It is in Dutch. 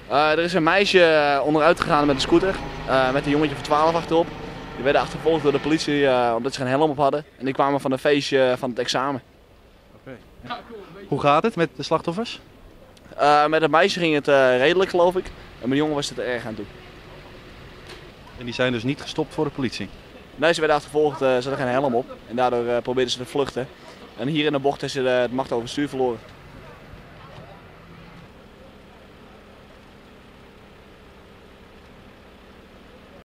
Er is een meisje onderuit gegaan met een scooter, met een jongetje van 12 achterop. Die werden achtervolgd door de politie omdat ze geen helm op hadden. En die kwamen van een feestje van het examen. Okay. Ja. Hoe gaat het met de slachtoffers? Met het meisje ging het redelijk, geloof ik. En met de jongen was het er erg aan toe. En die zijn dus niet gestopt voor de politie? Nee, ze werden achtervolgd, ze hadden geen helm op. En daardoor probeerden ze te vluchten. En hier in de bocht is ze het macht over het stuur verloren.